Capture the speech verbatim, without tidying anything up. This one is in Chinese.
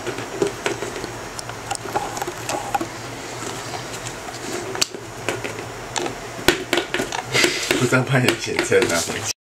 不知道扮演写真啊。